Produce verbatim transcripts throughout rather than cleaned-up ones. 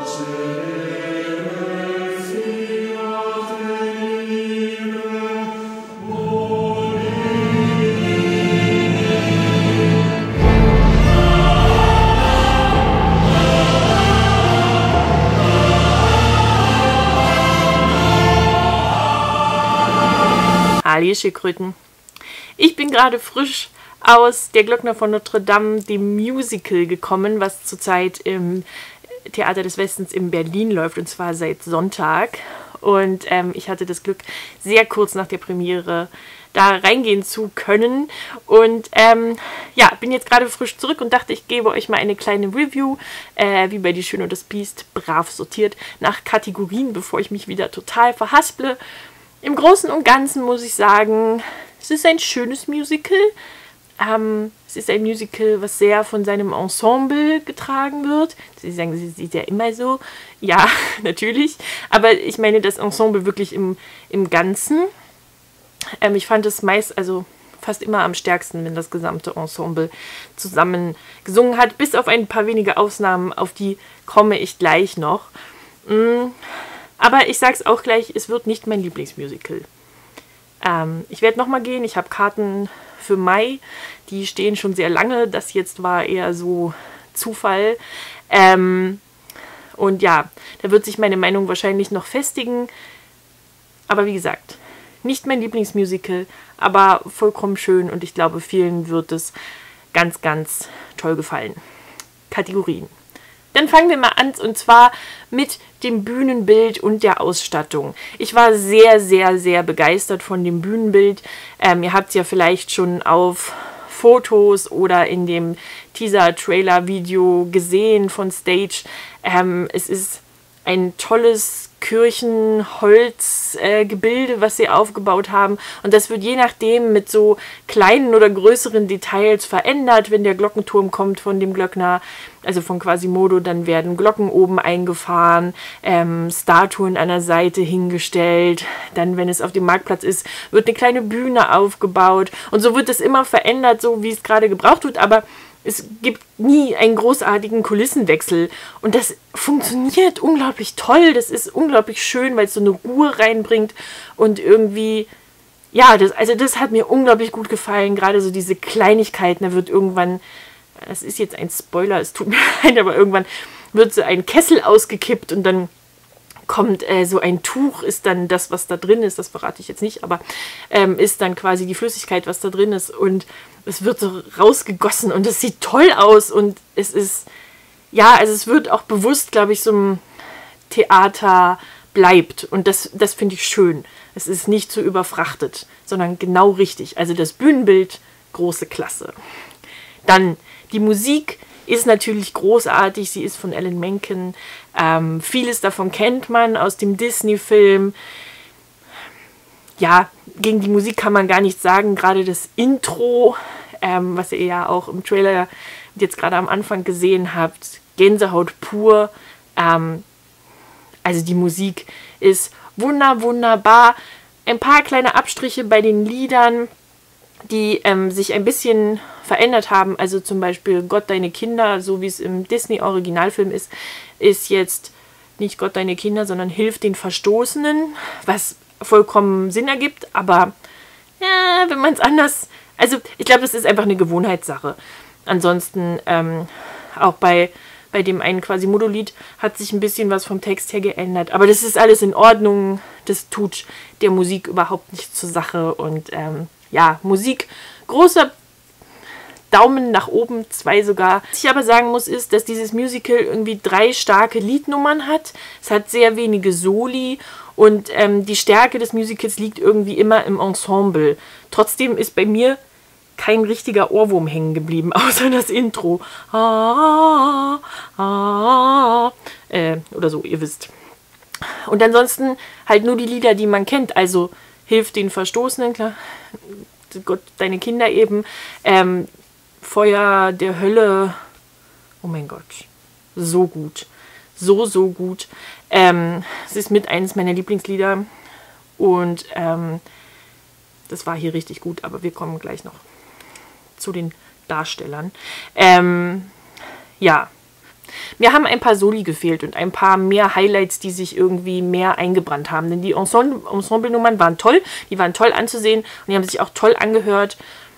Halli Schildkröten. Ich bin gerade frisch aus Der Glöckner von Notre Dame, dem Musical, gekommen, was zurzeit im Theater des Westens in Berlin läuft, und zwar seit Sonntag. Und ähm, ich hatte das Glück, sehr kurz nach der Premiere da reingehen zu können. Und ähm, ja, bin jetzt gerade frisch zurück und dachte, ich gebe euch mal eine kleine Review, äh, wie bei Die Schöne und das Biest, brav sortiert nach Kategorien, bevor ich mich wieder total verhasple. Im Großen und Ganzen muss ich sagen, es ist ein schönes Musical. Ähm, es ist ein Musical, was sehr von seinem Ensemble getragen wird. Sie sagen, sie sieht ja immer so. Ja, natürlich. Aber ich meine das Ensemble wirklich im, im Ganzen. Ähm, ich fand es meist, also fast immer am stärksten, wenn das gesamte Ensemble zusammen gesungen hat. Bis auf ein paar wenige Ausnahmen, auf die komme ich gleich noch. Mm. Aber ich sag's auch gleich, es wird nicht mein Lieblingsmusical. Ähm, ich werde nochmal gehen. Ich habe Karten für Mai. Die stehen schon sehr lange. Das jetzt war eher so Zufall. Ähm, und ja, da wird sich meine Meinung wahrscheinlich noch festigen. Aber wie gesagt, nicht mein Lieblingsmusical, aber vollkommen schön. Und ich glaube, vielen wird es ganz, ganz toll gefallen. Kategorien. Dann fangen wir mal an, und zwar mit dem Bühnenbild und der Ausstattung. Ich war sehr, sehr, sehr begeistert von dem Bühnenbild. Ähm, ihr habt es ja vielleicht schon auf Fotos oder in dem Teaser-Trailer-Video gesehen von Stage. Ähm, es ist ein tolles Kirchenholzgebilde, äh, was sie aufgebaut haben. Und das wird je nachdem mit so kleinen oder größeren Details verändert. Wenn der Glockenturm kommt von dem Glöckner, also von Quasimodo, dann werden Glocken oben eingefahren, ähm, Statuen an der Seite hingestellt. Dann, wenn es auf dem Marktplatz ist, wird eine kleine Bühne aufgebaut. Und so wird es immer verändert, so wie es gerade gebraucht wird. Aber es gibt nie einen großartigen Kulissenwechsel. Und das funktioniert unglaublich toll. Das ist unglaublich schön, weil es so eine Ruhe reinbringt. Und irgendwie, ja, das, also das hat mir unglaublich gut gefallen. Gerade so diese Kleinigkeiten. Da wird irgendwann, das ist jetzt ein Spoiler, es tut mir leid, aber irgendwann wird so ein Kessel ausgekippt und dann kommt äh, so ein Tuch, ist dann das, was da drin ist, das verrate ich jetzt nicht, aber ähm, ist dann quasi die Flüssigkeit, was da drin ist, und es wird so rausgegossen und es sieht toll aus und es ist, ja, also es wird auch bewusst, glaube ich, so ein Theater bleibt, und das, das finde ich schön. Es ist nicht so überfrachtet, sondern genau richtig. Also das Bühnenbild, große Klasse. Dann die Musik ist natürlich großartig, sie ist von Alan Menken. Ähm, vieles davon kennt man aus dem Disney-Film. Ja, gegen die Musik kann man gar nichts sagen. Gerade das Intro, ähm, was ihr ja auch im Trailer jetzt gerade am Anfang gesehen habt, Gänsehaut pur. Ähm, also die Musik ist wunder, wunderbar. Ein paar kleine Abstriche bei den Liedern, die ähm, sich ein bisschen verändert haben. Also zum Beispiel Gott, deine Kinder, so wie es im Disney-Originalfilm ist, ist jetzt nicht Gott, deine Kinder, sondern Hilf den Verstoßenen, was vollkommen Sinn ergibt, aber ja, wenn man es anders... Also ich glaube, das ist einfach eine Gewohnheitssache. Ansonsten ähm, auch bei, bei dem einen Quasimodo-Lied hat sich ein bisschen was vom Text her geändert, aber das ist alles in Ordnung. Das tut der Musik überhaupt nicht zur Sache. Und ähm, ja, Musik, großer Daumen nach oben, zwei sogar. Was ich aber sagen muss, ist, dass dieses Musical irgendwie drei starke Liednummern hat. Es hat sehr wenige Soli und ähm, die Stärke des Musicals liegt irgendwie immer im Ensemble. Trotzdem ist bei mir kein richtiger Ohrwurm hängen geblieben, außer das Intro. Ah, ah, äh, oder so, ihr wisst. Und ansonsten halt nur die Lieder, die man kennt. Also Hilf den Verstoßenen, klar. Gott, deine Kinder eben. Ähm, Feuer der Hölle. Oh mein Gott. So gut. So, so gut. Ähm, es ist mit eines meiner Lieblingslieder. Und ähm, das war hier richtig gut. Aber wir kommen gleich noch zu den Darstellern. Ähm, ja. Mir haben ein paar Soli gefehlt und ein paar mehr Highlights, die sich irgendwie mehr eingebrannt haben. Denn die Ensemble- Ensemble-Nummern waren toll, die waren toll anzusehen und die haben sich auch toll angehört.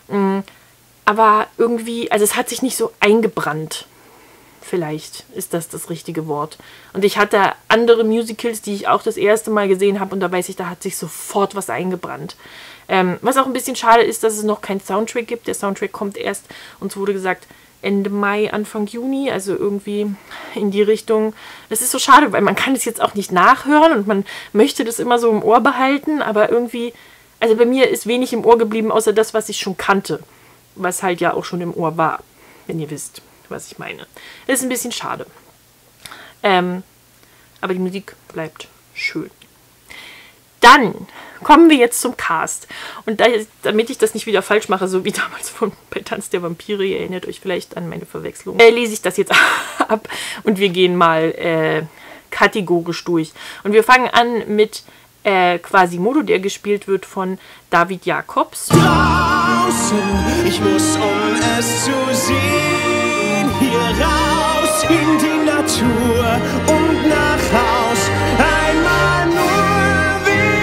Aber irgendwie, also es hat sich nicht so eingebrannt. Vielleicht ist das das richtige Wort. Und ich hatte andere Musicals, die ich auch das erste Mal gesehen habe und da weiß ich, da hat sich sofort was eingebrannt. Ähm, was auch ein bisschen schade ist, dass es noch keinen Soundtrack gibt. Der Soundtrack kommt erst, uns wurde gesagt, Ende Mai, Anfang Juni, also irgendwie in die Richtung. Das ist so schade, weil man kann es jetzt auch nicht nachhören und man möchte das immer so im Ohr behalten, aber irgendwie, also bei mir ist wenig im Ohr geblieben, außer das, was ich schon kannte, was halt ja auch schon im Ohr war, wenn ihr wisst, was ich meine. Das ist ein bisschen schade. Ähm, aber die Musik bleibt schön. Dann kommen wir jetzt zum Cast. Und da, damit ich das nicht wieder falsch mache, so wie damals von bei Tanz der Vampire, ihr erinnert euch vielleicht an meine Verwechslung, äh, lese ich das jetzt ab und wir gehen mal äh, kategorisch durch. Und wir fangen an mit äh, Quasimodo, der gespielt wird von David Jacobs. Draußen, ich muss, um es zu sehen, hier raus in die Natur und nach Haus. Einmal nur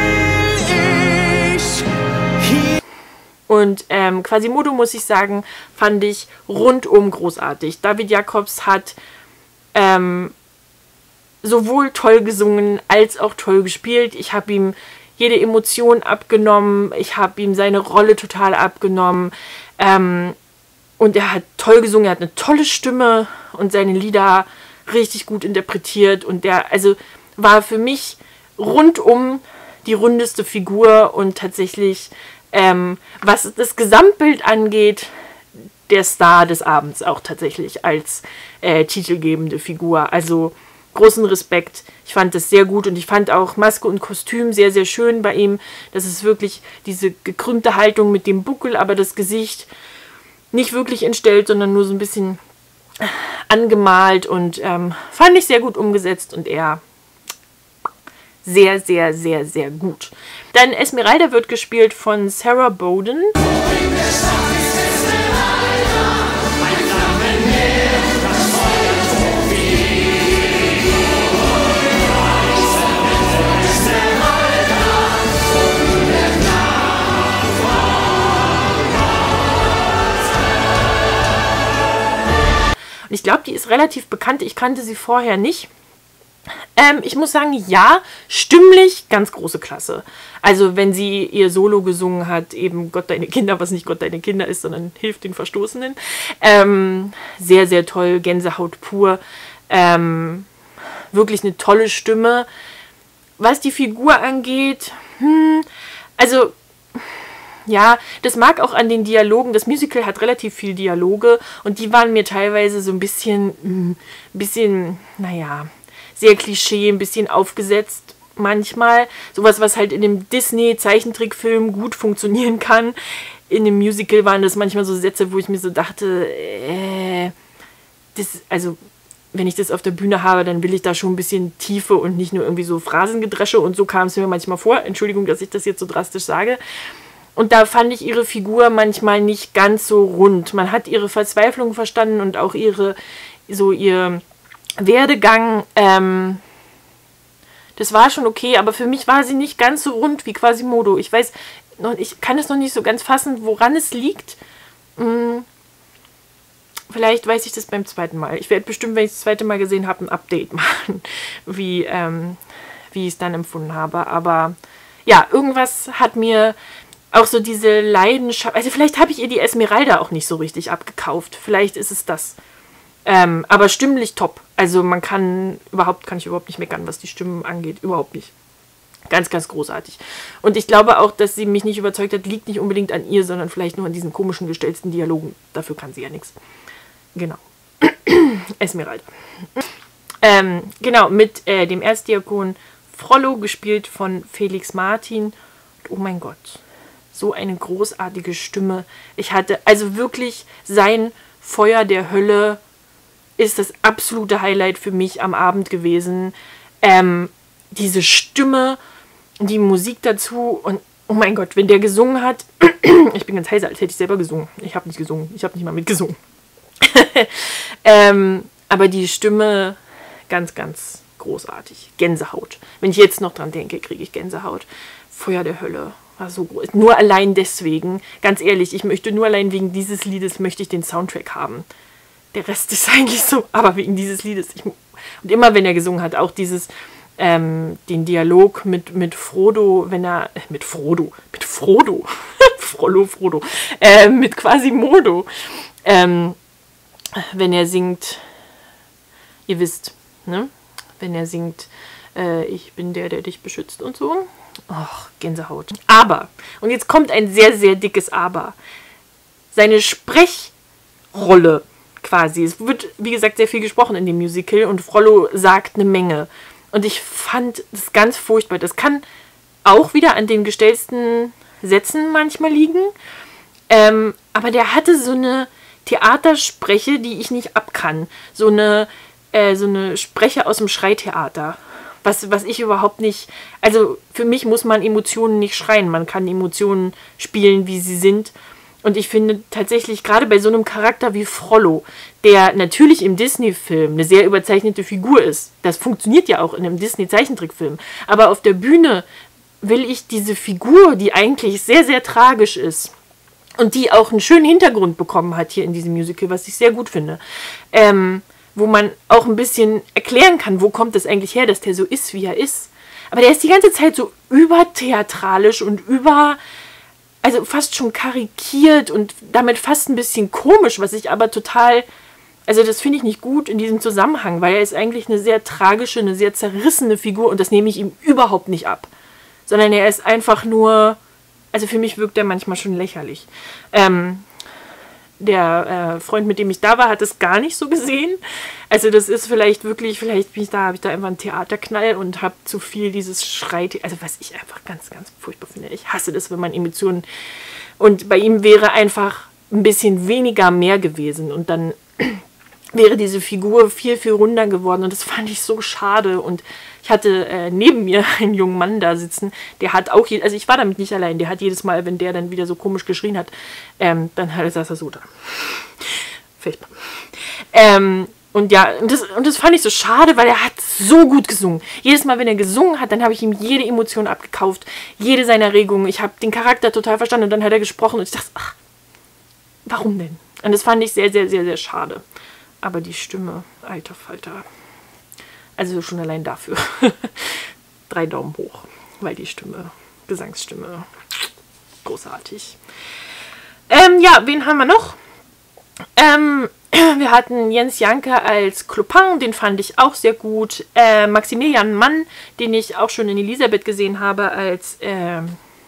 will ich hier. Und ähm, Quasimodo, muss ich sagen, fand ich rundum großartig. David Jacobs hat ähm, sowohl toll gesungen als auch toll gespielt. Ich habe ihm jede Emotion abgenommen. Ich habe ihm seine Rolle total abgenommen. Ähm, und er hat toll gesungen. Er hat eine tolle Stimme und seine Lieder richtig gut interpretiert. Und der, also war für mich rundum die rundeste Figur und tatsächlich, ähm, was das Gesamtbild angeht, der Star des Abends auch tatsächlich als äh, titelgebende Figur. Also großen Respekt. Ich fand das sehr gut und ich fand auch Maske und Kostüm sehr, sehr schön bei ihm. Das ist wirklich diese gekrümmte Haltung mit dem Buckel, aber das Gesicht nicht wirklich entstellt, sondern nur so ein bisschen angemalt und ähm, fand ich sehr gut umgesetzt und er sehr, sehr, sehr, sehr gut. Dann Esmeralda wird gespielt von Sarah Bowden. Und ich glaube, die ist relativ bekannt. Ich kannte sie vorher nicht. Ähm, ich muss sagen, ja, stimmlich ganz große Klasse. Also wenn sie ihr Solo gesungen hat, eben Gott deine Kinder, was nicht Gott deine Kinder ist, sondern Hilf den Verstoßenen. Ähm, sehr, sehr toll, Gänsehaut pur. Ähm, wirklich eine tolle Stimme. Was die Figur angeht, hm, also ja, das mag auch an den Dialogen. Das Musical hat relativ viel Dialoge und die waren mir teilweise so ein bisschen, ein bisschen, naja, sehr Klischee, ein bisschen aufgesetzt manchmal. Sowas, was halt in dem Disney-Zeichentrickfilm gut funktionieren kann. In dem Musical waren das manchmal so Sätze, wo ich mir so dachte, äh, das, also wenn ich das auf der Bühne habe, dann will ich da schon ein bisschen Tiefe und nicht nur irgendwie so Phrasengedresche und so kam es mir manchmal vor. Entschuldigung, dass ich das jetzt so drastisch sage. Und da fand ich ihre Figur manchmal nicht ganz so rund. Man hat ihre Verzweiflung verstanden und auch ihre, so ihr Werdegang. Ähm, das war schon okay, aber für mich war sie nicht ganz so rund wie Quasimodo. Ich weiß, ich kann es noch nicht so ganz fassen, woran es liegt. Hm, vielleicht weiß ich das beim zweiten Mal. Ich werde bestimmt, wenn ich das zweite Mal gesehen habe, ein Update machen, wie, ähm, wie ich es dann empfunden habe. Aber ja, irgendwas hat mir auch so diese Leidenschaft, also vielleicht habe ich ihr die Esmeralda auch nicht so richtig abgekauft. Vielleicht ist es das. Ähm, aber stimmlich top. Also man kann überhaupt, kann ich überhaupt nicht meckern, was die Stimmen angeht. Überhaupt nicht. Ganz, ganz großartig. Und ich glaube auch, dass sie mich nicht überzeugt hat, liegt nicht unbedingt an ihr, sondern vielleicht nur an diesen komischen, gestellten Dialogen. Dafür kann sie ja nichts. Genau. Esmeralda. Ähm, genau, mit äh, dem Erzdiakon Frollo, gespielt von Felix Martin. Und oh mein Gott. So eine großartige Stimme. Ich hatte, also wirklich, sein Feuer der Hölle ist das absolute Highlight für mich am Abend gewesen. Ähm, diese Stimme, die Musik dazu und oh mein Gott, wenn der gesungen hat, ich bin ganz heiser, als hätte ich selber gesungen. Ich habe nicht gesungen, ich habe nicht mal mitgesungen. ähm, Aber die Stimme ganz, ganz großartig. Gänsehaut. Wenn ich jetzt noch dran denke, kriege ich Gänsehaut. Feuer der Hölle war so groß. Nur allein deswegen, ganz ehrlich, ich möchte nur allein wegen dieses Liedes möchte ich den Soundtrack haben. Der Rest ist eigentlich so, aber wegen dieses Liedes. Ich, und immer wenn er gesungen hat, auch dieses, ähm, den Dialog mit, mit Frodo, wenn er, äh, mit Frodo, mit Frodo, Frollo, Frodo, äh, mit Quasimodo, ähm, wenn er singt, ihr wisst, ne? Wenn er singt, äh, ich bin der, der dich beschützt und so. Och, Gänsehaut. Aber, und jetzt kommt ein sehr, sehr dickes Aber. Seine Sprechrolle quasi. Es wird, wie gesagt, sehr viel gesprochen in dem Musical und Frollo sagt eine Menge. Und ich fand das ganz furchtbar. Das kann auch wieder an den gestellten Sätzen manchmal liegen. Ähm, aber der hatte so eine Theaterspreche, die ich nicht abkann. So eine, äh, so eine Spreche aus dem Schreitheater. Was, was ich überhaupt nicht... Also für mich muss man Emotionen nicht schreien. Man kann Emotionen spielen, wie sie sind. Und ich finde tatsächlich, gerade bei so einem Charakter wie Frollo, der natürlich im Disney-Film eine sehr überzeichnete Figur ist, das funktioniert ja auch in einem Disney-Zeichentrickfilm, aber auf der Bühne will ich diese Figur, die eigentlich sehr, sehr tragisch ist und die auch einen schönen Hintergrund bekommen hat hier in diesem Musical, was ich sehr gut finde, ähm, wo man auch ein bisschen erklären kann, wo kommt es eigentlich her, dass der so ist, wie er ist. Aber der ist die ganze Zeit so übertheatralisch und über... Also fast schon karikiert und damit fast ein bisschen komisch, was ich aber total, also das finde ich nicht gut in diesem Zusammenhang, weil er ist eigentlich eine sehr tragische, eine sehr zerrissene Figur und das nehme ich ihm überhaupt nicht ab. Sondern er ist einfach nur, also für mich wirkt er manchmal schon lächerlich. Ähm, der äh, Freund, mit dem ich da war, hat es gar nicht so gesehen. Also das ist vielleicht wirklich, vielleicht bin ich da, habe ich da einfach einen Theaterknall und habe zu viel dieses Schreit, also was ich einfach ganz, ganz furchtbar finde. Ich hasse das, wenn man Emotionen, und bei ihm wäre einfach ein bisschen weniger mehr gewesen und dann wäre diese Figur viel, viel runder geworden und das fand ich so schade und ich hatte äh, neben mir einen jungen Mann da sitzen, der hat auch, je, also ich war damit nicht allein, der hat jedes Mal, wenn der dann wieder so komisch geschrien hat, ähm, dann halt saß er so da. Furchtbar. Ähm, und ja, und das, und das fand ich so schade, weil er hat so gut gesungen. Jedes Mal, wenn er gesungen hat, dann habe ich ihm jede Emotion abgekauft, jede seiner Regungen. Ich habe den Charakter total verstanden und dann hat er gesprochen und ich dachte, ach, warum denn? Und das fand ich sehr, sehr, sehr, sehr schade. Aber die Stimme, alter Falter. Also schon allein dafür. Drei Daumen hoch, weil die Stimme, Gesangsstimme, großartig. Ähm, ja, wen haben wir noch? Ähm, wir hatten Jens Janke als Clopin, den fand ich auch sehr gut. Äh, Maximilian Mann, den ich auch schon in Elisabeth gesehen habe, als äh,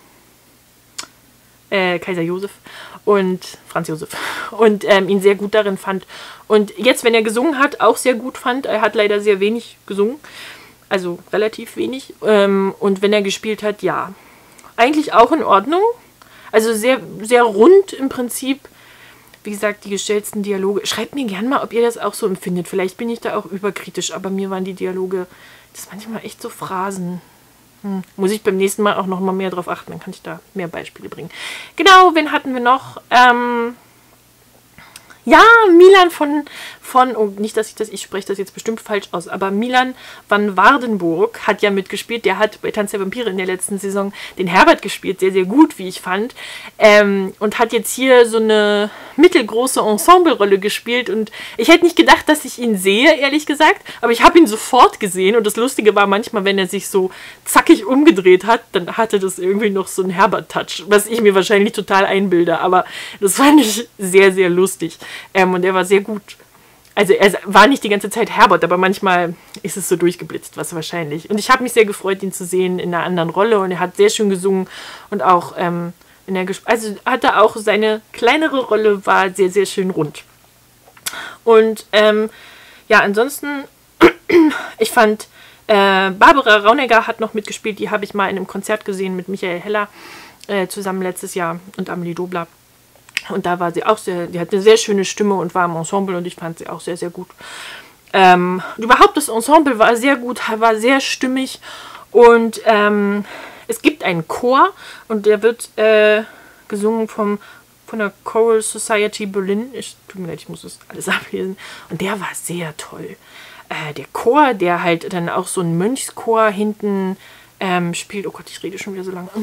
äh, Kaiser Josef und Franz Josef. Und ähm, ihn sehr gut darin fand. Und jetzt, wenn er gesungen hat, auch sehr gut fand. Er hat leider sehr wenig gesungen. Also relativ wenig. Ähm, und wenn er gespielt hat, ja. Eigentlich auch in Ordnung. Also sehr, sehr rund im Prinzip. Wie gesagt, die gestellten Dialoge. Schreibt mir gerne mal, ob ihr das auch so empfindet. Vielleicht bin ich da auch überkritisch, aber mir waren die Dialoge, das ist manchmal echt so Phrasen. Hm. Muss ich beim nächsten Mal auch noch mal mehr drauf achten, dann kann ich da mehr Beispiele bringen. Genau, wen hatten wir noch? Ähm, ja, Milan von, von, oh, nicht, dass ich das, ich spreche das jetzt bestimmt falsch aus, aber Milan van Waardenburg hat ja mitgespielt. Der hat bei Tanz der Vampire in der letzten Saison den Herbert gespielt, sehr, sehr gut, wie ich fand. Ähm, und hat jetzt hier so eine mittelgroße Ensemble-Rolle gespielt. Und ich hätte nicht gedacht, dass ich ihn sehe, ehrlich gesagt, aber ich habe ihn sofort gesehen. Und das Lustige war manchmal, wenn er sich so zackig umgedreht hat, dann hatte das irgendwie noch so einen Herbert-Touch, was ich mir wahrscheinlich total einbilde. Aber das fand ich sehr, sehr lustig. Ähm, und er war sehr gut. Also er war nicht die ganze Zeit Herbert, aber manchmal ist es so durchgeblitzt, was wahrscheinlich. Und ich habe mich sehr gefreut, ihn zu sehen in einer anderen Rolle. Und er hat sehr schön gesungen. Und auch, ähm, in der Ges- also hatte auch seine kleinere Rolle, war sehr, sehr schön rund. Und ähm, ja, ansonsten, ich fand, äh, Barbara Raunegger hat noch mitgespielt. Die habe ich mal in einem Konzert gesehen mit Michael Heller äh, zusammen letztes Jahr und Amelie Dobler. Und da war sie auch sehr, die hat eine sehr schöne Stimme und war im Ensemble und ich fand sie auch sehr, sehr gut. Ähm, überhaupt das Ensemble war sehr gut, war sehr stimmig und ähm, es gibt einen Chor und der wird äh, gesungen vom von der Choral Society Berlin. Ich, tut mir leid, ich muss das alles ablesen. Und der war sehr toll. Äh, der Chor, der halt dann auch so ein Mönchschor hinten ähm, spielt. Oh Gott, ich rede schon wieder so lange.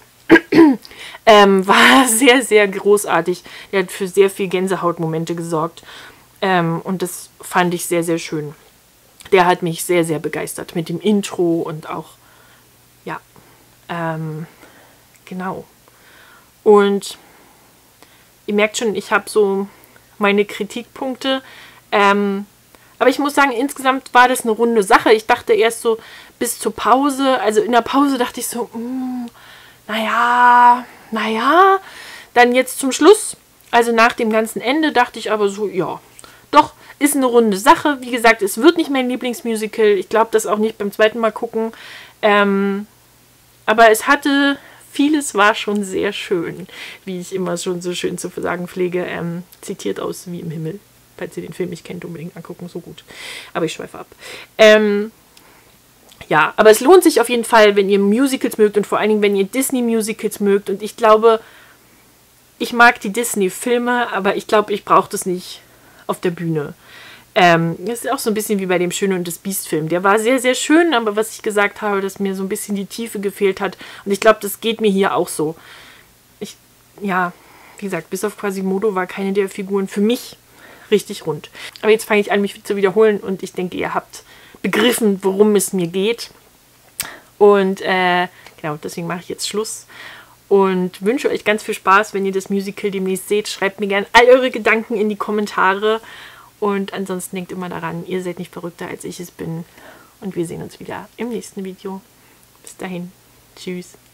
ähm, war sehr, sehr großartig. Der hat für sehr viel Gänsehautmomente gesorgt. Ähm, und das fand ich sehr, sehr schön. Der hat mich sehr, sehr begeistert mit dem Intro und auch, ja, ähm, genau. Und ihr merkt schon, ich habe so meine Kritikpunkte. Ähm, aber ich muss sagen, insgesamt war das eine runde Sache. Ich dachte erst so bis zur Pause, also in der Pause dachte ich so, mh, naja, naja. Dann jetzt zum Schluss, also nach dem ganzen Ende, dachte ich aber so, ja, doch, ist eine runde Sache. Wie gesagt, es wird nicht mein Lieblingsmusical. Ich glaube das auch nicht beim zweiten Mal gucken. Ähm, aber es hatte, vieles war schon sehr schön. Wie ich immer schon so schön zu sagen pflege. Ähm, zitiert aus Wie im Himmel. Falls ihr den Film nicht kennt, unbedingt angucken. So gut. Aber ich schweife ab. Ähm, ja, aber es lohnt sich auf jeden Fall, wenn ihr Musicals mögt. Und vor allen Dingen, wenn ihr Disney-Musicals mögt. Und ich glaube, ich mag die Disney-Filme, aber ich glaube, ich brauche das nicht auf der Bühne. Ähm, das ist auch so ein bisschen wie bei dem Schöne und das Biest-Film. Der war sehr, sehr schön, aber was ich gesagt habe, dass mir so ein bisschen die Tiefe gefehlt hat. Und ich glaube, das geht mir hier auch so. Ich, ja, wie gesagt, bis auf Quasimodo war keine der Figuren für mich richtig rund. Aber jetzt fange ich an, mich zu wiederholen und ich denke, ihr habt begriffen, worum es mir geht. Und äh, genau, deswegen mache ich jetzt Schluss. Und wünsche euch ganz viel Spaß, wenn ihr das Musical demnächst seht. Schreibt mir gerne all eure Gedanken in die Kommentare. Und ansonsten denkt immer daran, ihr seid nicht verrückter, als ich es bin. Und wir sehen uns wieder im nächsten Video. Bis dahin. Tschüss.